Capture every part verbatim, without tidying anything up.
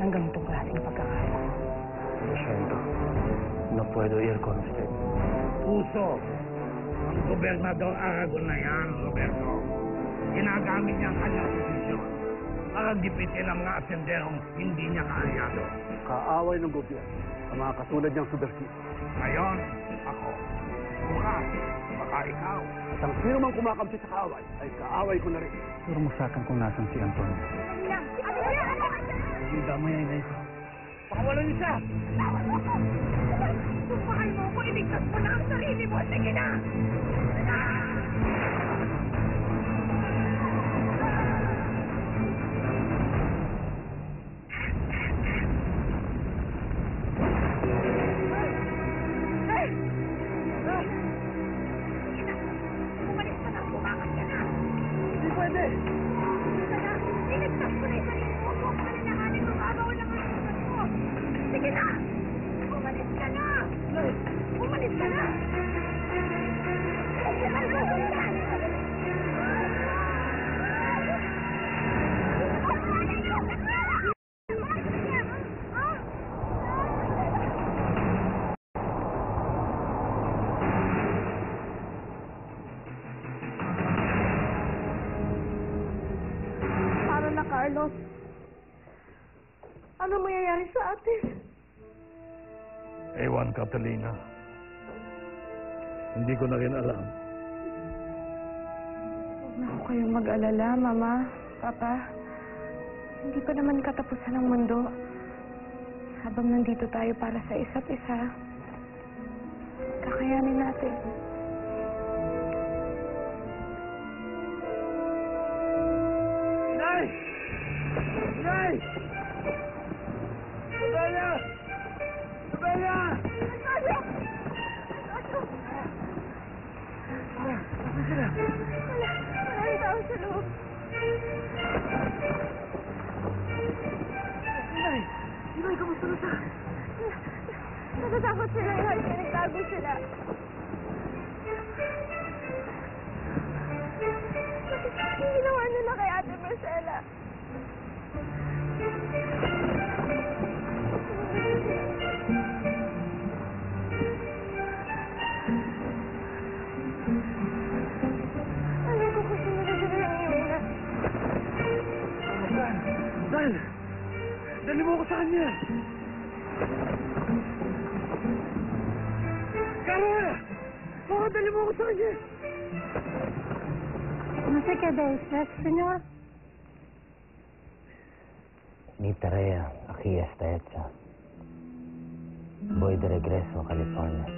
ng ganitong klaseng pagkakataon. Lo siento. No puedo ir con usted. Puso. Ang gobernador Aragon na yan, Roberto. Ginagamit niya ang kanyang posisyon para gipitin ang mga asenderong hindi niya kaalyado. Kaaway ng gobyerno ang mga katulad niyang subversibo. Ngayon, ako. Bukas, baka ikaw. At ang sino mang kumakampi sa kaaway, ay kaaway ko na rin. Puro mo sa akin kung nasan si Antonio. Hindi damay ay inay ko. Pakawalan niyo siya! Kung mahal mo ko, iligtas mo na ang sarili mo. Sige na! Umalis ka na! Bumakas ka na! Hindi pwede! Sige na! Iligtas mo na yung sarili mo. Huwag ka na nahanin mo. Babaw lang ang susunod mo. Sige na! Umalis ka na! Umalis ka na! Huwag ka na nahanin! Para na, Carlos. Ano mangyayari sa atin? Ewan, Catalina. Hindi ko na rin alam. Huwag na ako kayong mag-alala, Mama, Papa. Hindi pa naman katapusan ng mundo. Habang nandito tayo para sa isa't isa, kakayanin natin. Nay! Nay! Sabela! Sabela! Wala! Maraming tao sa loob. Inay! Inay, kamusta na siya? Natatakot sila. Ihal ka, nagtago sila. Bakit ginawa nila kay Ate Marcela? Alam ko kung sino na sila yung iuna. Dan! Dan! Dali mo ko sa kanya! Carol! Baka dali mo ko sa kanya! No sé qué de usted, señor. Mi tarea aquí está hecha. Voy de regreso a California.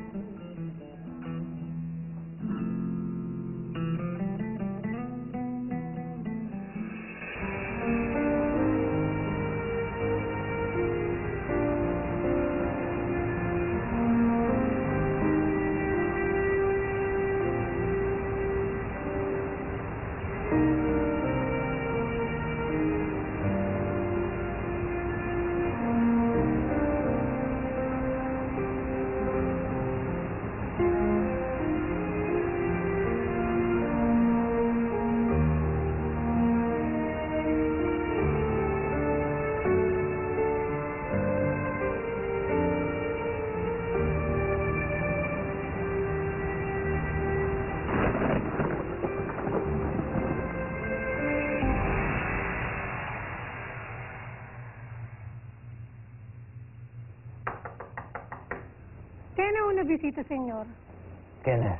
Tiene una visita, señor. ¿Quién es?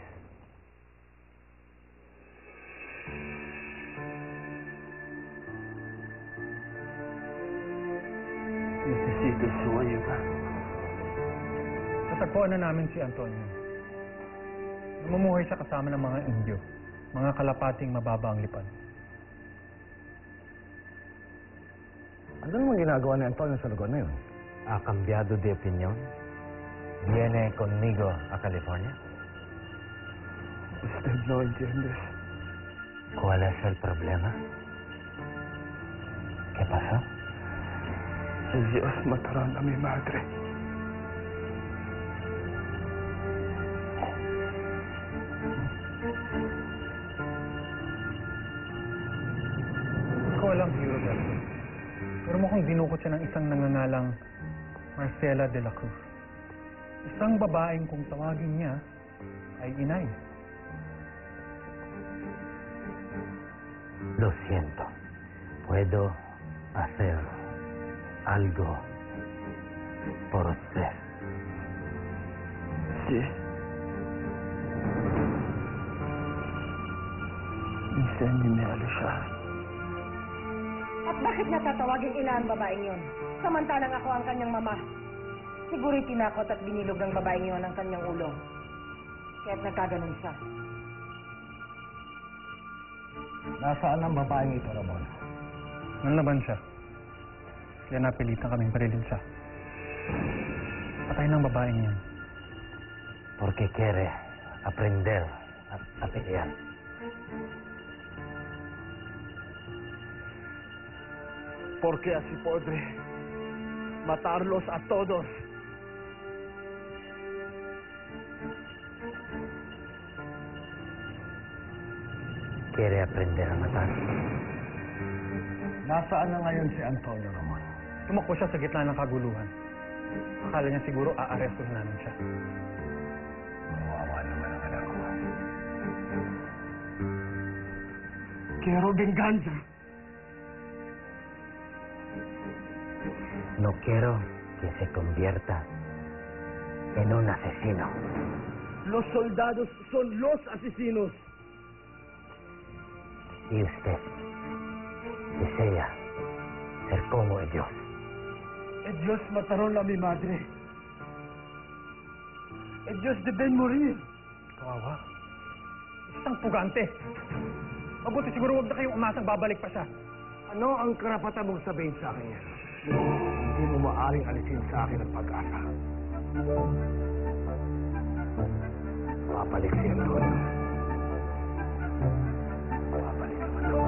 Necesito su ayuda. Natagpuan na namin si Antonio. Namumuhay siya kasama ng mga Indio, mga kalapating mababa ang lipad. Ano naman ginagawa ni Antonio sa lugar na yun? ¿Ha cambiado de opinión? ¿Viene conmigo a California? Usted no entiende. ¿Cuál es el problema? ¿Qué pasó? Ellos mataron a mi madre. Hindi ko alam, Hero Bell. Pero mukhang dinukot siya ng isang nangangalang Marcela de la Cruz. Isang babaeng kung tawagin niya ay inay. Lo siento. Puedo hacer algo por usted. Si. Insenyeme a luchar. At bakit niya tatawagin ina ang babaeng yon? Samantalang ako ang kanyang mama. Siguro'y tinakot at binilog ng babaeng yon ang kanyang ulo. Kaya't nagkaganon siya. Nasaan ang babaeng ito, Ramon? Nanlaban siya. Kaya napilitan kaming barilin siya. Patay ng babaeng yan. Porque quiere aprender a, a pelear. Porque así podré matarlos a todos. Quiere aprender a matar. Nasaan na ngayon si Antonio, Ramon? Tumakbo siya sa gitna ng kaguluhan. Akala niya siguro aarestuhin namin siya. Kawawa naman ang anak ko. Quiero venganza. No quiero que se convierta en un asesino. Los soldados son los asesinos. Y usted desea ser como ellos. Ellos mataron a mi madre. Ellos deben morir. Kawawa. Isang pugante. Mabuti siguro huwag na kayong umasang babalik pa siya. Ano ang karapatan mong sabihin sa akin yan? Hindi mo maaaring alisin sa akin ang pag-asa. Babalik si Antonio. Babalik naman ako.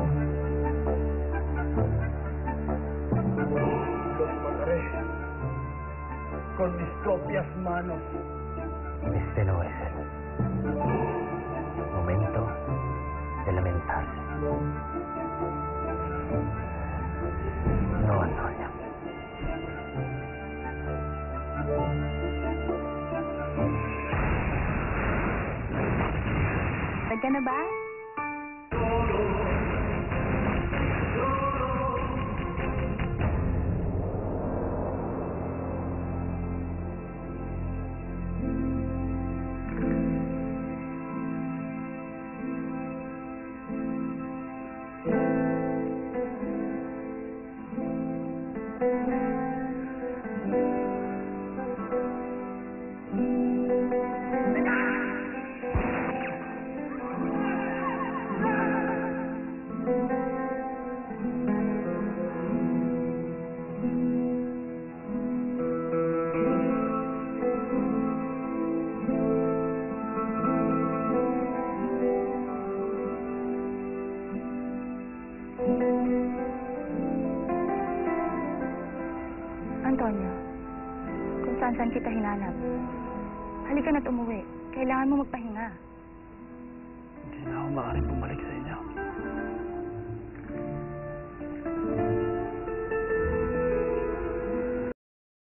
Los mataré con mis propias manos. Este no es el momento de lamentarse. No, Antonio. Pwede ka na ba? Antonio, kung saan-saan kita hinanap, halika na't umuwi. Kailangan mo magpahinga. Hindi na ako maaaring